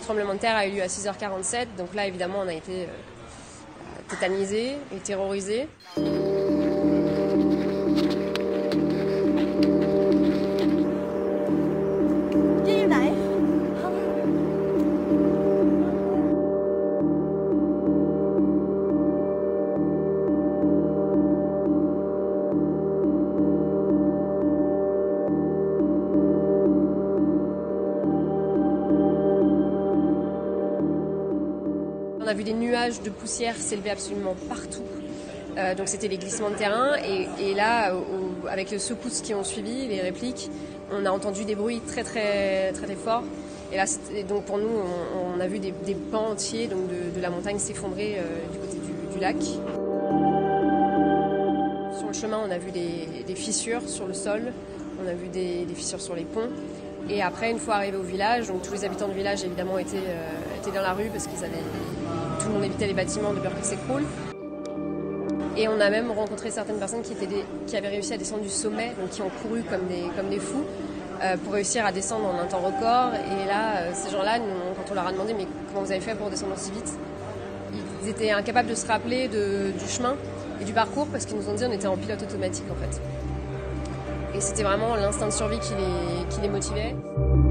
tremblement de terre a eu lieu à 6h47, donc là évidemment on a été tétanisés et terrorisés. On a vu des nuages de poussière s'élever absolument partout. Donc c'était les glissements de terrain et là, avec les secousses qui ont suivi, les répliques, on a entendu des bruits très très très, très forts. Et là, donc pour nous, on a vu des pans entiers donc de la montagne s'effondrer du côté du lac. Sur le chemin, on a vu des fissures sur le sol, on a vu des fissures sur les ponts. Et après, une fois arrivé au village, donc tous les habitants du village évidemment étaient dans la rue parce tout le monde évitait les bâtiments de peur qu'ils s'écroulent. Et on a même rencontré certaines personnes qui avaient réussi à descendre du sommet, donc qui ont couru comme des fous pour réussir à descendre en un temps record. Et là, ces gens-là, quand on leur a demandé mais comment vous avez fait pour descendre aussi vite, ils étaient incapables de se rappeler du chemin et du parcours parce qu'ils nous ont dit qu'on était en pilote automatique en fait. Et c'était vraiment l'instinct de survie qui les motivait.